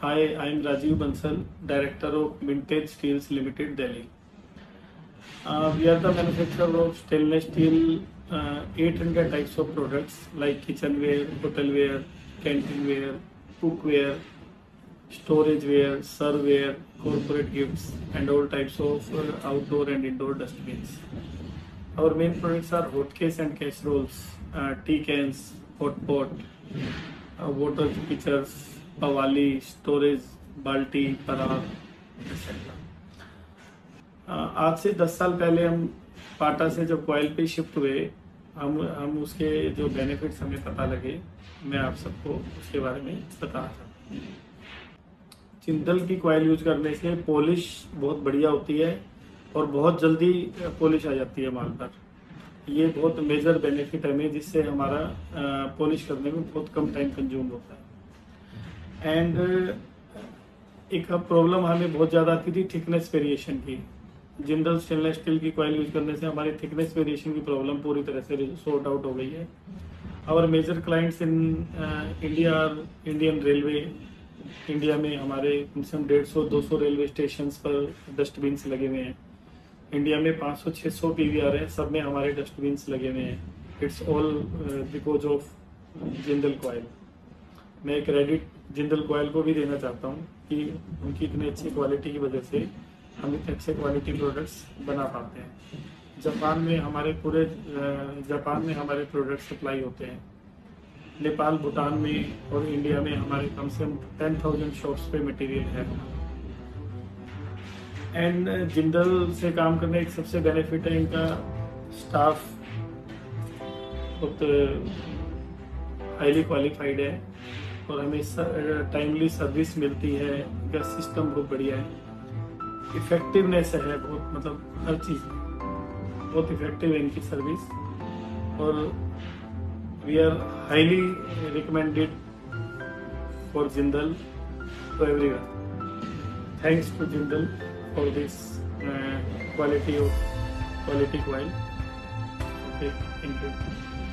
Hi, I am Rajiv Bansal, Director of Mintage Steels Limited, Delhi. We are the manufacturer of stainless steel 800 types of products like kitchenware, hotelware, canteen cookware, storageware, serveware, corporate gifts, and all types of outdoor and indoor dustbins. Our main products are hotcase and casseroles, tea cans, hot pot, water pitchers, pawali, storage, बाल्टी, परात, etc. आज से 10 साल पहले हम पाटा से जब कॉयल पे शिफ्ट हुए, हम उसके जो बेनिफिट्स हमें पता लगे, मैं आप सबको उसके बारे में बताना चाहता हूँ। जिंदल की कॉयल यूज करने से पॉलिश बहुत बढ़िया होती है और बहुत जल्दी पॉलिश आ जाती है माल पर। ये बहुत मेजर बेनिफिट है हमें, जिससे हमारा पॉलिश करने में बहुत कम टाइम कंज्यूम होता है। एंड एक प्रॉब्लम हमें बहुत ज़्यादा आती थी थिकनेस वेरिएशन की। जिंदल स्टेनलेस स्टील की कॉयल यूज करने से हमारी थिकनेस वेरिएशन की प्रॉब्लम पूरी तरह से सॉर्ट आउट हो गई है। और major clients in India, Indian railway, India में हमारे कम से कम 150-200 रेलवे स्टेशन पर डस्टबिन्स लगे हुए हैं। इंडिया में 500-600 पीवीआर है, सब में हमारे डस्टबिन्स लगे हुए हैं। It's all because of Jindal coil. मैं क्रेडिट जिंदल कॉयल को भी देना चाहता हूँ कि उनकी इतनी अच्छी क्वालिटी की वजह से हम इतने अच्छे क्वालिटी प्रोडक्ट्स बना पाते हैं। जापान में हमारे प्रोडक्ट सप्लाई होते हैं। नेपाल, भूटान में और इंडिया में हमारे कम से कम 10,000 शॉप्स पे मटेरियल है। एंड जिंदल से काम करने एक सबसे बेनिफिट है, इनका स्टाफ बहुत हाईली क्वालिफाइड है और हमें टाइमली सर्विस मिलती है। इनका सिस्टम बहुत बढ़िया है, इफेक्टिवनेस है बहुत, मतलब हर चीज़ बहुत इफेक्टिव है इनकी सर्विस। और we are highly recommended for Jindal to everyone. Thanks to Jindal for this quality coil. Okay, thank you.